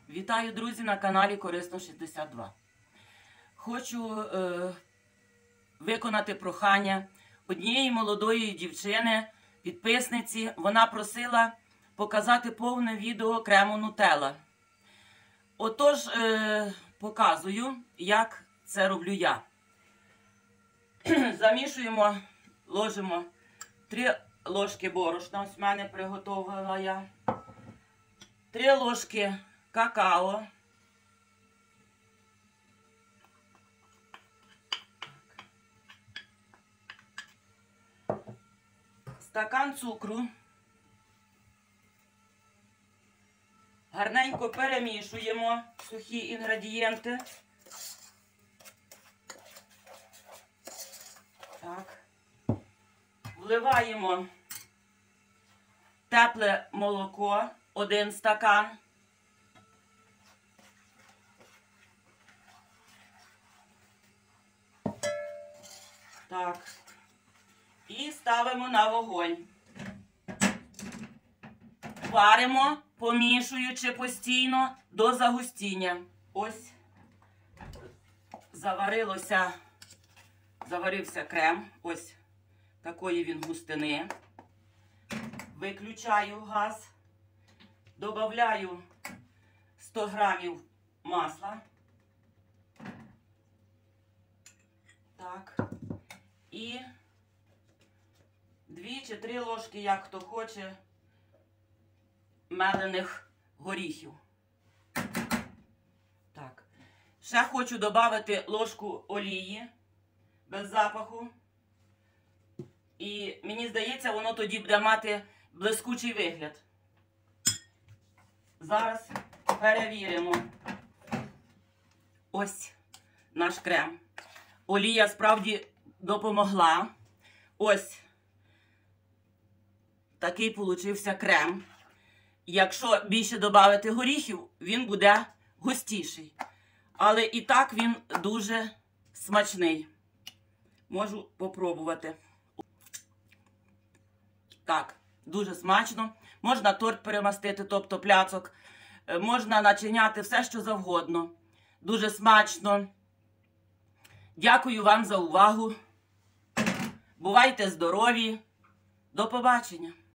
Вітаю, друзі, на каналі Корисно 62. Хочу виконати прохання однієї молодої дівчини, підписниці. Вона просила показати повне відео крему Нутелла. Отож, показую, як це роблю я. Замішуємо, ложимо 3 ложки борошна, ось в мене приготувала я, 3 ложки какао, стакан цукру, гарненько перемішуємо сухі інгредієнти. Так. Вливаємо тепле молоко, 1 стакан. Так. І ставимо на вогонь. Варимо, помішуючи постійно до загустіння. Ось заварився крем. Ось такої він густини. Виключаю газ. Добавляю 100 грамів масла. Так. І 2 чи 3 ложки, як хто хоче, мелених горіхів. Так. Ще хочу додати ложку олії без запаху. І мені здається, воно тоді буде мати блискучий вигляд. Зараз перевіримо. Ось наш крем. Олія справді допомогла. Ось такий получився крем. Якщо більше додати горіхів, він буде густіший. Але і так він дуже смачний. Можу попробувати. Так, дуже смачно. Можна торт перемастити, тобто пляцок. Можна начиняти все, що завгодно. Дуже смачно. Дякую вам за увагу. Бувайте здорові. До побачення.